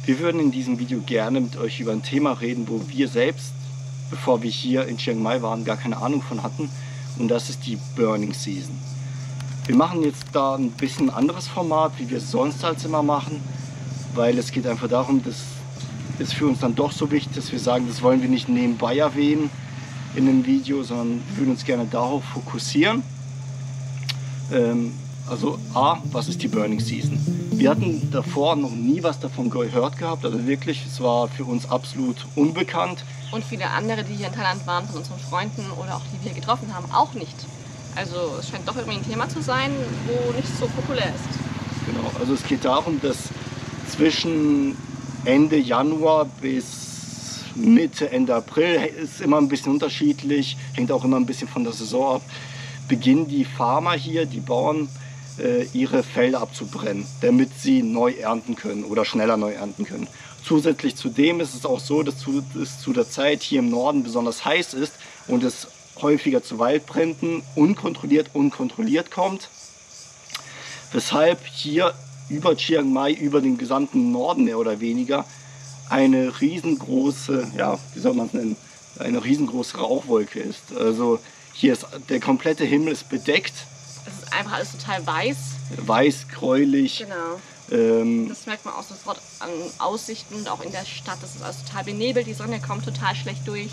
Wir würden in diesem Video gerne mit euch über ein Thema reden, wo wir selbst, bevor wir hier in Chiang Mai waren, gar keine Ahnung von hatten. Und das ist die Burning Season. Wir machen jetzt da ein bisschen anderes Format, wie wir es sonst als immer machen, weil es geht einfach darum, dass es für uns dann doch so wichtig ist, dass wir sagen, das wollen wir nicht nebenbei erwähnen in einem Video, sondern wir würden uns gerne darauf fokussieren. Also A, was ist die Burning Season? Wir hatten davor noch nie was davon gehört gehabt, also wirklich, es war für uns absolut unbekannt. Und viele andere, die hier in Thailand waren, von unseren Freunden oder auch die wir getroffen haben, auch nicht. Also es scheint doch irgendwie ein Thema zu sein, wo nicht so populär ist. Genau, also es geht darum, dass zwischen Ende Januar bis Mitte, Ende April, ist immer ein bisschen unterschiedlich, hängt auch immer ein bisschen von der Saison ab, beginnen die Farmer hier, die Bauern, ihre Felder abzubrennen, damit sie neu ernten können oder schneller neu ernten können. Zusätzlich zu dem ist es auch so, dass es zu der Zeit hier im Norden besonders heiß ist und es häufiger zu Waldbränden unkontrolliert kommt, weshalb hier über Chiang Mai, über den gesamten Norden mehr oder weniger, eine riesengroße, ja, wie soll man es nennen, eine riesengroße Rauchwolke ist. Also hier ist der komplette Himmel ist bedeckt. Es ist einfach alles total weiß. Weiß, gräulich. Genau. Das merkt man auch sofort an Aussichten und auch in der Stadt. Das ist alles total benebelt, die Sonne kommt total schlecht durch.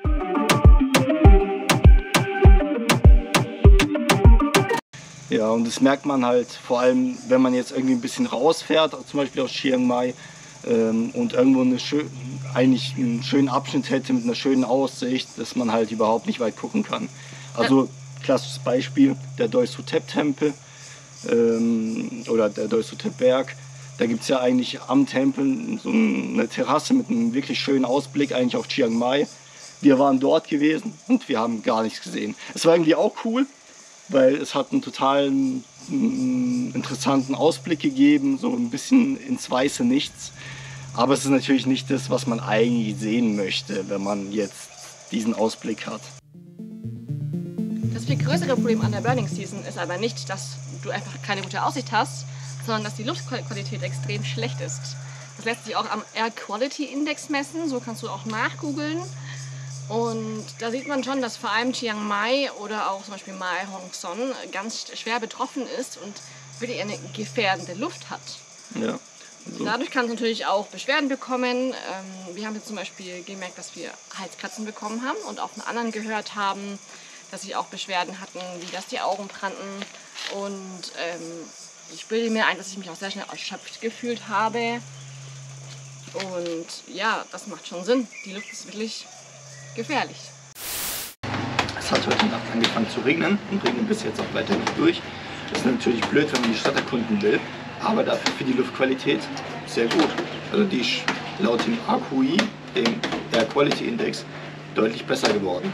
Ja, und das merkt man halt vor allem, wenn man jetzt irgendwie ein bisschen rausfährt, zum Beispiel aus Chiang Mai, und irgendwo eigentlich einen schönen Abschnitt hätte mit einer schönen Aussicht, dass man halt überhaupt nicht weit gucken kann. Also klassisches Beispiel, der Doi Suthep Tempel oder der Doi Suthep Berg. Da gibt es ja eigentlich am Tempel so eine Terrasse mit einem wirklich schönen Ausblick eigentlich auf Chiang Mai. Wir waren dort gewesen und wir haben gar nichts gesehen. Es war irgendwie auch cool, weil es hat einen totalen interessanten Ausblick gegeben, so ein bisschen ins weiße Nichts. Aber es ist natürlich nicht das, was man eigentlich sehen möchte, wenn man jetzt diesen Ausblick hat. Das viel größere Problem an der Burning Season ist aber nicht, dass du einfach keine gute Aussicht hast, sondern dass die Luftqualität extrem schlecht ist. Das lässt sich auch am Air Quality Index messen, so kannst du auch nachgoogeln. Und da sieht man schon, dass vor allem Chiang Mai oder auch zum Beispiel Mae Hong Son ganz schwer betroffen ist und wirklich eine gefährdende Luft hat. Ja. Also dadurch kann es natürlich auch Beschwerden bekommen. Wir haben jetzt zum Beispiel gemerkt, dass wir Halskratzen bekommen haben und auch von anderen gehört haben, dass sie auch Beschwerden hatten, wie dass die Augen brannten. Und ich bilde mir ein, dass ich mich auch sehr schnell erschöpft gefühlt habe. Und ja, das macht schon Sinn. Die Luft ist wirklich gefährlich. Es hat heute Nacht angefangen zu regnen und regnet bis jetzt auch weiter nicht durch. Das ist natürlich blöd, wenn man die Stadt erkunden will, aber dafür für die Luftqualität sehr gut. Also die ist laut dem AQI, dem Air Quality Index, deutlich besser geworden.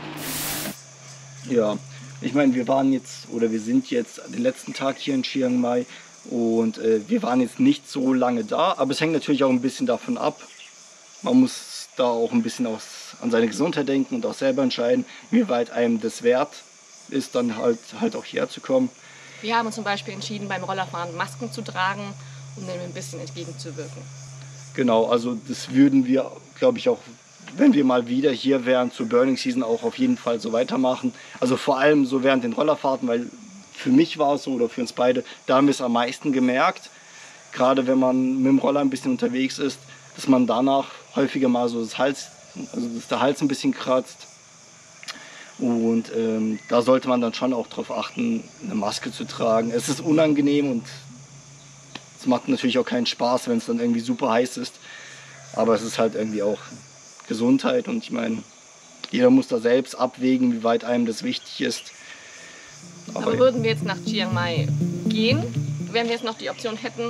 Ja, ich meine, wir sind jetzt den letzten Tag hier in Chiang Mai und wir waren jetzt nicht so lange da, aber es hängt natürlich auch ein bisschen davon ab. Man muss da auch ein bisschen an seine Gesundheit denken und auch selber entscheiden, wie weit einem das wert ist, dann halt auch hierher zu kommen. Wir haben uns zum Beispiel entschieden, beim Rollerfahren Masken zu tragen, um dem ein bisschen entgegenzuwirken. Genau, also das würden wir, glaube ich, auch, wenn wir mal wieder hier wären zur Burning Season, auch auf jeden Fall so weitermachen. Also vor allem so während den Rollerfahrten, weil für mich war es so oder für uns beide, da haben wir es am meisten gemerkt. Gerade wenn man mit dem Roller ein bisschen unterwegs ist, dass man danach häufiger mal so dass der Hals ein bisschen kratzt. Und da sollte man dann schon auch darauf achten, eine Maske zu tragen. Es ist unangenehm und es macht natürlich auch keinen Spaß, wenn es dann irgendwie super heiß ist. Aber es ist halt irgendwie auch Gesundheit und ich meine, jeder muss da selbst abwägen, wie weit einem das wichtig ist. Aber würden wir jetzt nach Chiang Mai gehen, wenn wir jetzt noch die Option hätten?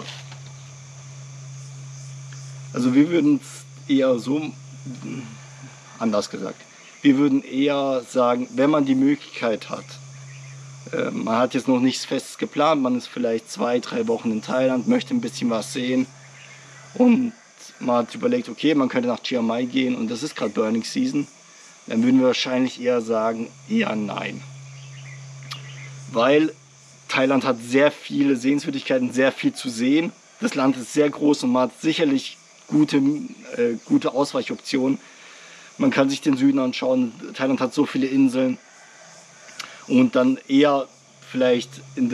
Also wir würden es eher so, anders gesagt, wir würden eher sagen, wenn man die Möglichkeit hat, man hat jetzt noch nichts Festes geplant, man ist vielleicht 2-3 Wochen in Thailand, möchte ein bisschen was sehen und man hat überlegt, okay, man könnte nach Chiang Mai gehen und das ist gerade Burning Season, dann würden wir wahrscheinlich eher sagen, eher nein. Weil Thailand hat sehr viele Sehenswürdigkeiten, sehr viel zu sehen. Das Land ist sehr groß und man hat sicherlich gute Ausweichoption. Man kann sich den Süden anschauen. Thailand hat so viele Inseln. Und dann eher vielleicht in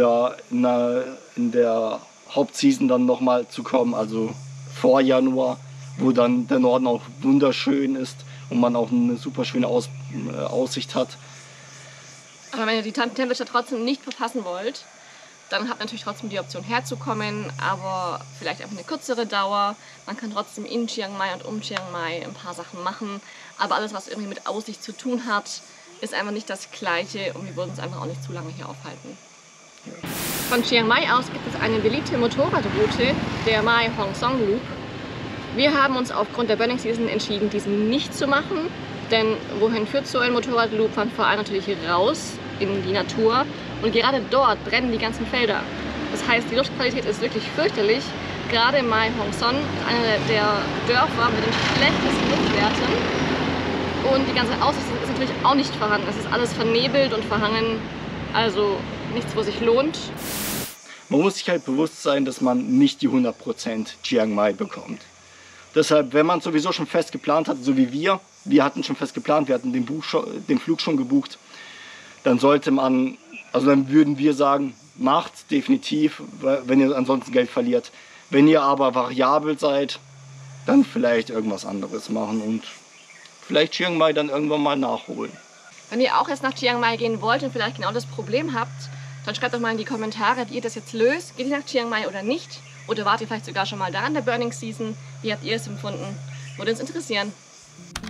der Hauptseason dann nochmal zu kommen, also vor Januar, wo dann der Norden auch wunderschön ist und man auch eine super schöne Aussicht hat. Aber wenn ihr die Temperatur trotzdem nicht verpassen wollt, dann habt ihr natürlich trotzdem die Option herzukommen, aber vielleicht einfach eine kürzere Dauer. Man kann trotzdem in Chiang Mai und um Chiang Mai ein paar Sachen machen, aber alles, was irgendwie mit Aussicht zu tun hat, ist einfach nicht das Gleiche und wir würden uns einfach auch nicht zu lange hier aufhalten. Von Chiang Mai aus gibt es eine beliebte Motorradroute, der Mae Hong Son Loop. Wir haben uns aufgrund der Burning Season entschieden, diesen nicht zu machen, denn wohin führt so ein Motorradloop? Von vor allem natürlich raus in die Natur und gerade dort brennen die ganzen Felder. Das heißt, die Luftqualität ist wirklich fürchterlich. Gerade Mae Hong Son ist einer der Dörfer mit den schlechtesten Luftwerten und die ganze Aussicht ist natürlich auch nicht vorhanden. Es ist alles vernebelt und verhangen, also nichts, wo sich lohnt. Man muss sich halt bewusst sein, dass man nicht die 100% Chiang Mai bekommt. Deshalb, wenn man sowieso schon fest geplant hat, so wie wir hatten schon fest geplant, wir hatten den Flug schon gebucht, dann sollte man, also dann würden wir sagen, macht definitiv, wenn ihr ansonsten Geld verliert. Wenn ihr aber variabel seid, dann vielleicht irgendwas anderes machen und vielleicht Chiang Mai dann irgendwann mal nachholen. Wenn ihr auch jetzt nach Chiang Mai gehen wollt und vielleicht genau das Problem habt, dann schreibt doch mal in die Kommentare, wie ihr das jetzt löst. Geht ihr nach Chiang Mai oder nicht? Oder wart ihr vielleicht sogar schon mal da in der Burning Season? Wie habt ihr es empfunden? Würde uns interessieren.